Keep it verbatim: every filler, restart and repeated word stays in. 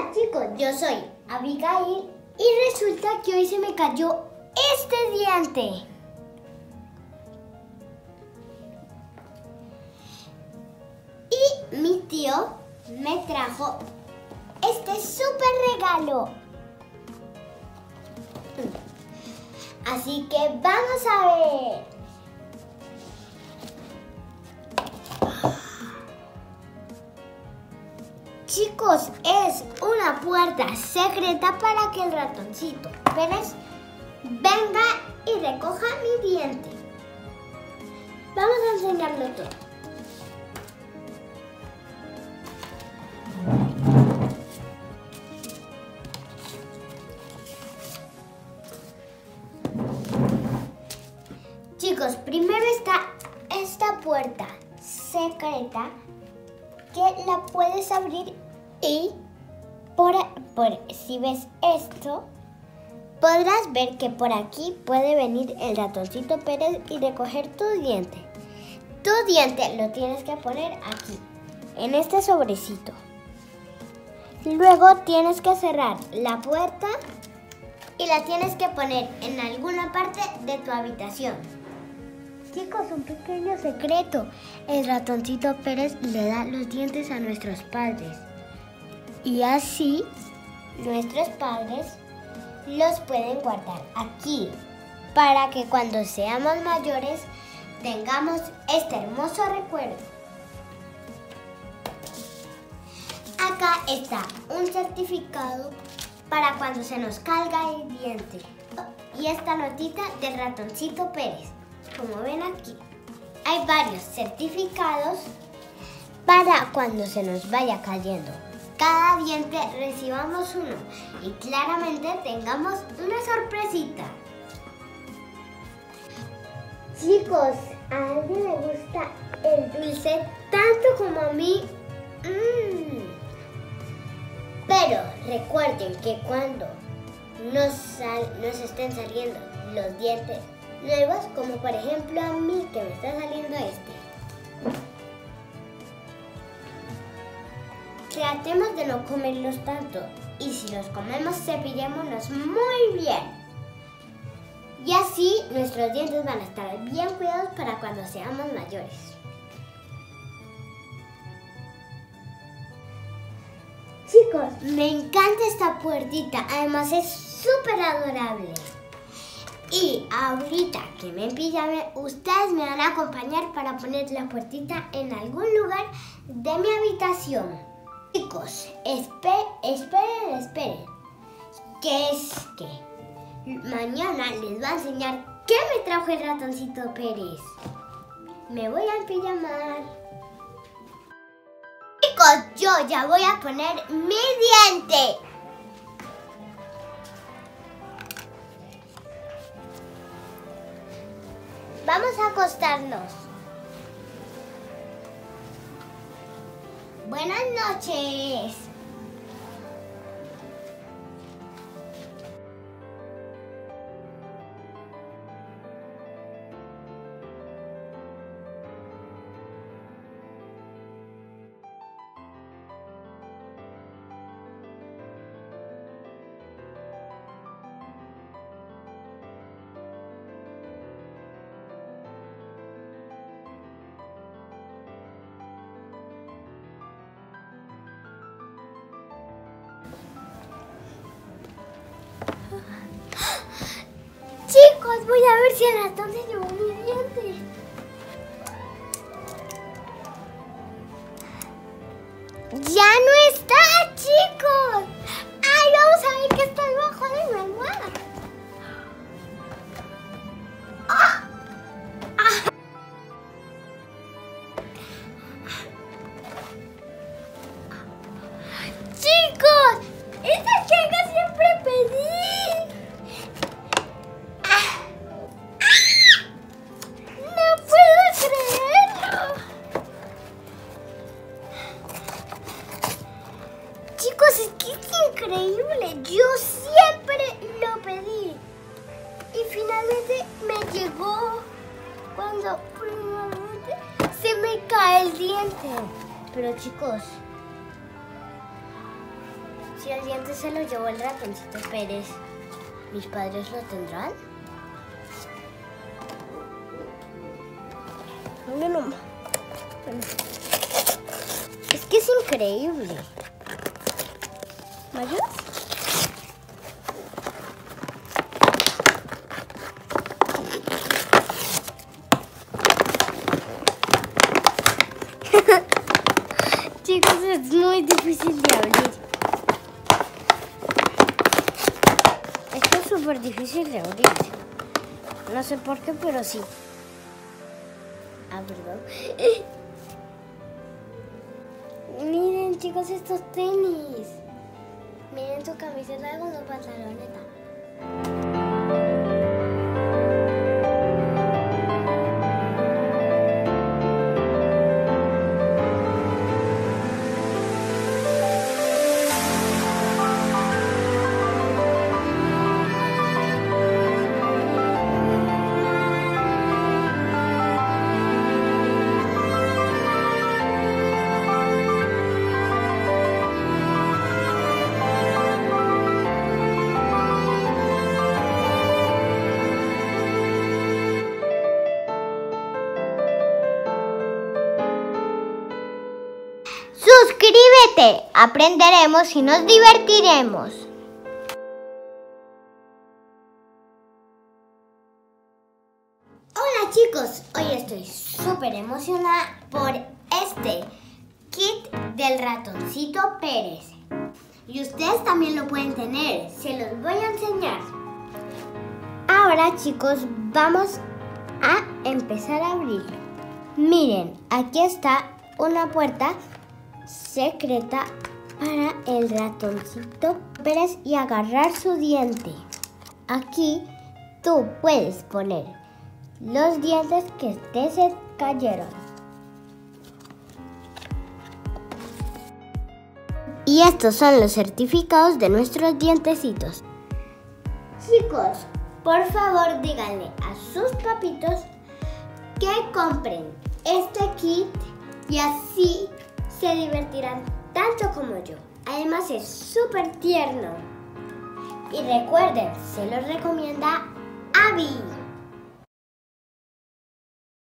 Hola chicos, yo soy Abigail y resulta que hoy se me cayó este diente. Y mi tío me trajo este súper regalo. Así que vamos a ver. Chicos, es una puerta secreta para que el ratoncito Pérez venga y recoja mi diente. Vamos a enseñarlo todo. Chicos, primero está esta puerta secreta que la puedes abrir y por, por si ves esto podrás ver que por aquí puede venir el ratoncito Pérez y recoger tu diente. Tu diente lo tienes que poner aquí, en este sobrecito. Luego tienes que cerrar la puerta y la tienes que poner en alguna parte de tu habitación. Chicos, un pequeño secreto. El ratoncito Pérez le da los dientes a nuestros padres. Y así, nuestros padres los pueden guardar aquí. Para que cuando seamos mayores, tengamos este hermoso recuerdo. Acá está un certificado para cuando se nos caiga el diente. Y esta notita del ratoncito Pérez. Como ven aquí, hay varios certificados para cuando se nos vaya cayendo cada diente recibamos uno y claramente tengamos una sorpresita. Chicos, ¿a alguien le gusta el dulce tanto como a mí? Mm. Pero recuerden que cuando nos, sal, nos estén saliendo los dientes nuevos, como por ejemplo a mí que me está saliendo este. Tratemos de no comerlos tanto y si los comemos cepillémonos muy bien. Y así nuestros dientes van a estar bien cuidados para cuando seamos mayores. Chicos, me encanta esta puertita, además es súper adorable. Y ahorita que me empillame, ustedes me van a acompañar para poner la puertita en algún lugar de mi habitación. Chicos, esperen, esperen, esperen. Que es que mañana les voy a enseñar qué me trajo el ratoncito Pérez. Me voy a empillamar. Chicos, yo ya voy a poner mi diente. Vamos a acostarnos. Buenas noches. Chicos, voy a ver si el ratón se llevó mi diente. ¡Ya no está, chicos! ¡Ay, vamos a ver qué está debajo de mi almohada! ¡Ah! ¡Ah! ¡Chicos! ¡Esta que siempre pedí! Chicos, es que es increíble. Yo siempre lo pedí. Y finalmente me llegó cuando finalmente se me cae el diente. Pero chicos, Si el diente se lo llevó el ratoncito Pérez, ¿mis padres lo tendrán? No, no. Bueno. Es que es increíble. ¿Me ayudas? Chicos, es muy difícil de abrir. Esto es súper difícil de abrir. No sé por qué, pero sí. Ah, perdón. Miren, chicos, estos tenis. Miren su camiseta con su pantaloneta. Suscríbete, aprenderemos y nos divertiremos. Hola chicos, hoy estoy súper emocionada por este kit del ratoncito Pérez. Y ustedes también lo pueden tener, se los voy a enseñar. Ahora chicos, vamos a empezar a abrirlo. Miren, aquí está una puerta secreta para el ratoncito Pérez y agarrar su diente. Aquí tú puedes poner los dientes que te se cayeron. Y estos son los certificados de nuestros dientecitos. Chicos, por favor díganle a sus papitos que compren este kit y así se divertirán tanto como yo. Además es súper tierno. Y recuerden, se los recomienda Abby.